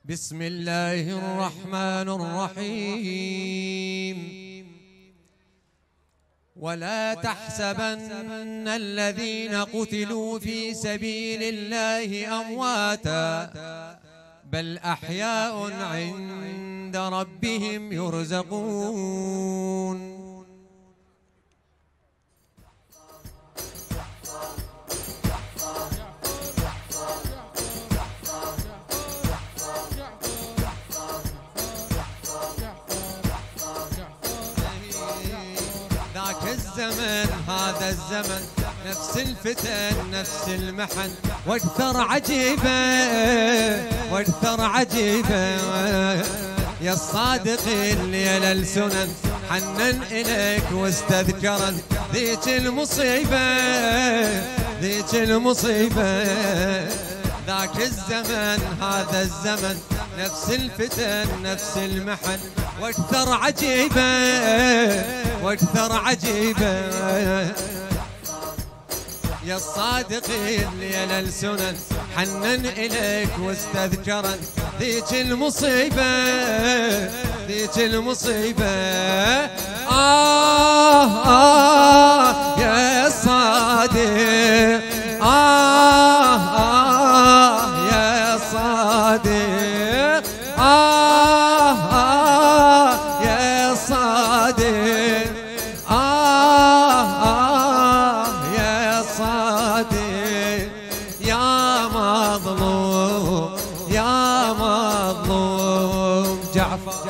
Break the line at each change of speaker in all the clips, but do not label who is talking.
بسم الله الرحمن الرحيم. ولا تحسبن الذين قتلوا في سبيل الله أمواتا بل أحياء عند ربهم يرزقون. ذاك الزمن هذا الزمن نفس الفتن نفس المحن واكثر عجيبة واكثر عجيبة. يا الصادق الليل السنن حنن إليك واستذكرن ذيك المصيبة ذيك المصيبة. ذاك الزمن هذا الزمن نفس الفتن نفس المحن واكثر عجيبة واكثر عجيبة. يا الصادق الليل السنن حنن إليك واستذكرن ذيك المصيبة ذيك المصيبة. يا الصادق يا صادق يا صادق يا صادق. يا مظلوم يا مظلوم جعفر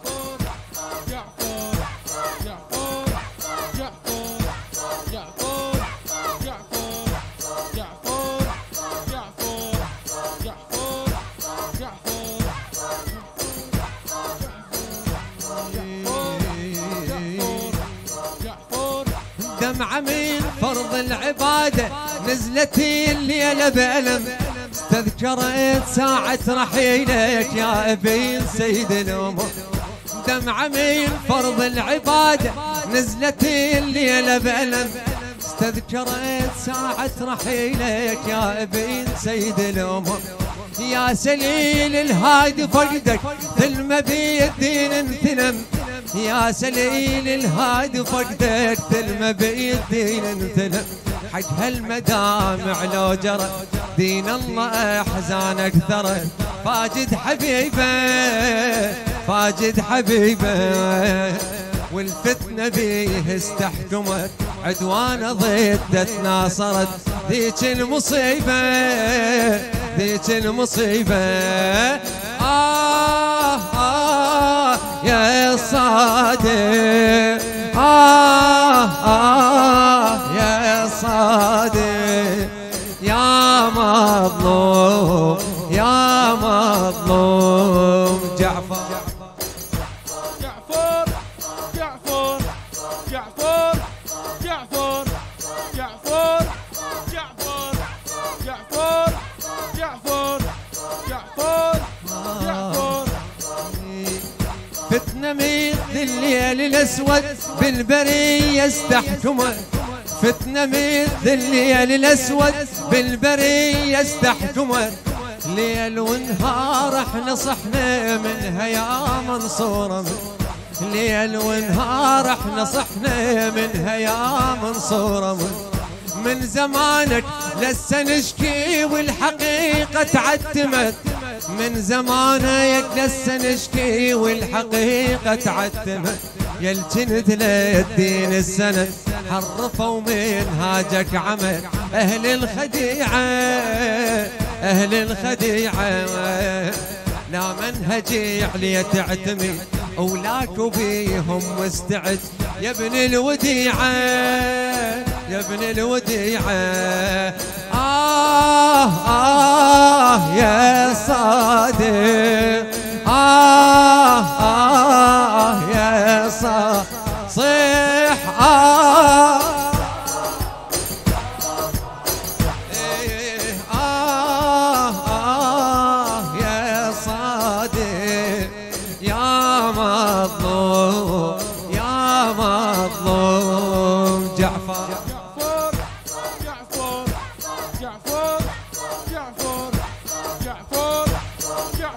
دمعة من فرض العبادة نزلت الليلة بألم استذكرت ساعة رحيلك يا ابن سيد الأمم. دمعة من فرض العبادة نزلت الليلة بألم استذكرت ساعة رحيلك يا ابن سيد الأمم. يا سليل الهادي فقدك ثلمة بالدين انثلم. يا سليل الهادي فقدك ثلمة بالدين انثلم. حق هالمدامع لو جرى دين الله احزانك ثرى. فاجد حبيبه فاجد حبيبه والفتنة بيه استحكمت عدوان ضده تناصرت ذيك المصيبة ذيك المصيبة. يا صادق يا صادق. يا مظلوم يا مظلوم جعفر
جعفر جعفر جعفر جعفر جعفر جعفر جعفر جعفر جعفر جعفر.
فتنة مثل الليل الأسود بالبرية استحكمت. فتنة مثل الليل الأسود بالبرية استحكمت. ليل ونهار احنا صحنا منها يا منصورة. ليل ونهار احنا صحنا منها يا منصورة. من زمانك لسه نشكي والحقيقة تعتمت. من زمانك لسه نشكي والحقيقة تعتمت. يل جنت للدين السند حرفوا منهاجك عمل أهل الخديعة أهل الخديعة. لا منهجي عليه تعتمد أولاك وبيهم مستعد يا ابن الوديعة يا ابن الوديعة. يا صادق يا صادق صيح يا صادق. يا مظلوم يا مظلوم جعفر
جعفر جعفر جعفر جعفر جعفر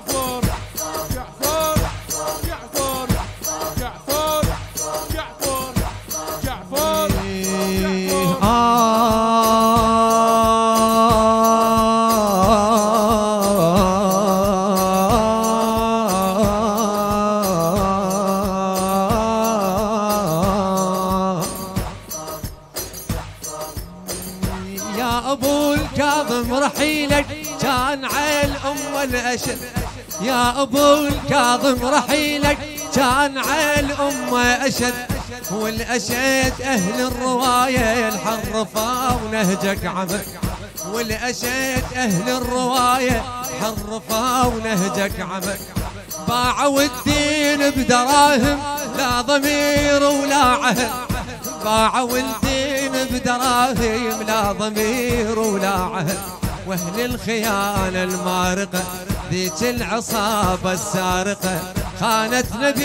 أشد يا أبو الكاظم رحيلك كان على الأمة أشد والأشد أهل الرواية الحرفة ونهجك عمل والأشد أهل الرواية حرفة ونهجك عمل باعوا الدين بدراهم لا ضمير ولا عهد باعوا الدين بدراهم لا ضمير ولا عهد واهل الخيانة المارقة ذيك العصابة السارقة خانت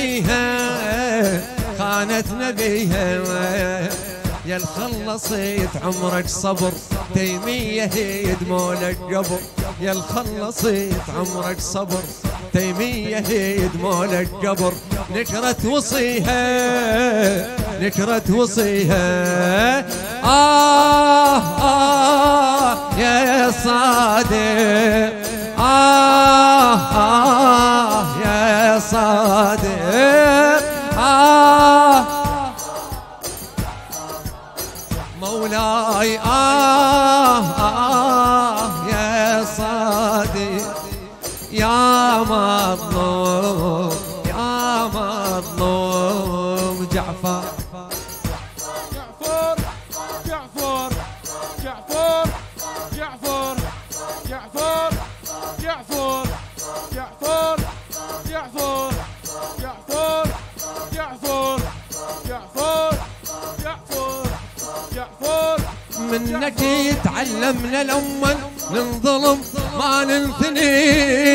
نبيها يا الخلصيت عمرك صبر تيمية هي دمولك قبر يا الخلصيت عمرك صبر تيمية هي دمولك قبر نكرت وصيها يا صادق يا صادق مولاي يا صادق يا مظلوم جعفر منك تعلمنا الأمة ننظلم ما ننثني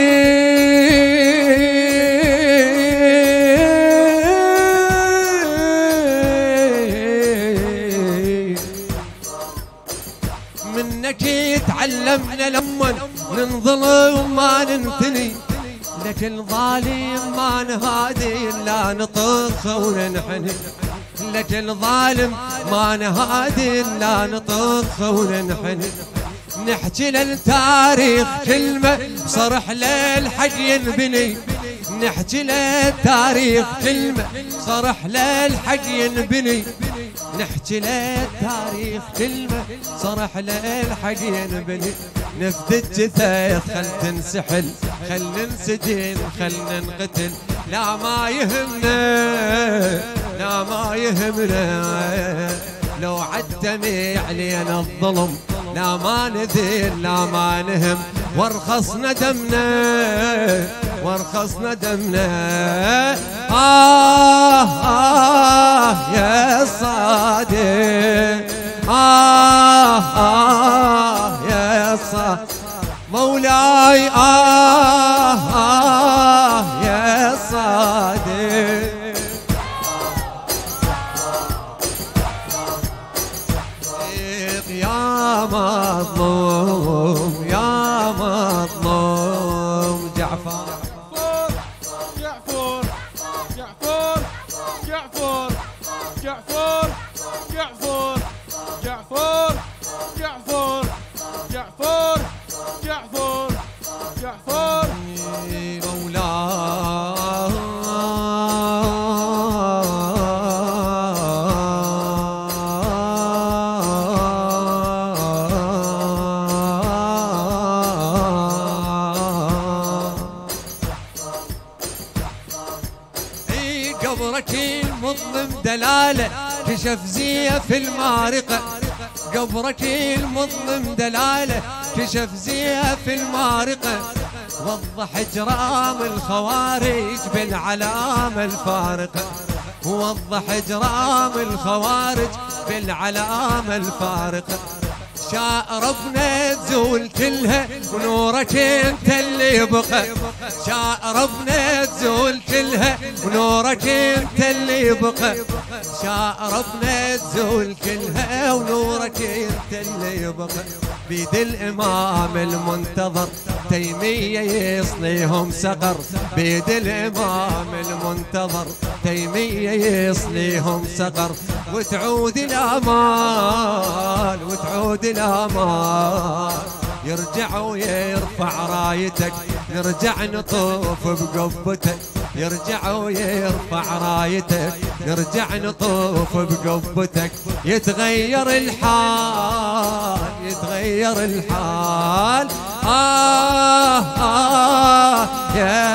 منك تعلمنا الأمة ننظلم ما ننثني لك الظالم ما نهادي إلا نطخ وننحني لك الظالم ما نهادي إلا نطخ وننحني نحكي للتاريخ كلمة صرح للحق ينبني نحكي للتاريخ كلمة صرح للحق ينبني نحكي للتاريخ كلمة صرح للحق ينبني نفد الجثث خل تنسحل خل ننسجن خل ننقتل لا ما يهمنا لو عدمي علينا الظلم لا ما نذل لا ما نهم وارخصنا دمنا يا صادق يا صادق مولاي يا صادق يا مظلوم جعفر قبرك المظلم دلاله كشف زيف المارقة قبرك المظلم دلاله كشف زيف المارقة وضح اجرام الخوارج بالعلامة الفارقة وضح اجرام الخوارج بالعلامة الفارقة شاء ربنا تزول كلها ونورك انت اللي يبقى شاء ربنا تزول كلها ونورك انت اللي يبقى شاء ربنا تزول كلها ونورك انت اللي يبقى بيد الامام المنتظر تيمية يصليهم سقر بيد الامام المنتظر تيمية يصليهم سقر وتعود الأمان يرجع ويرفع رايتك نرجع نطوف بقبتك يرجع ويرفع رايتك نرجع نطوف بقبتك يتغير الحال يا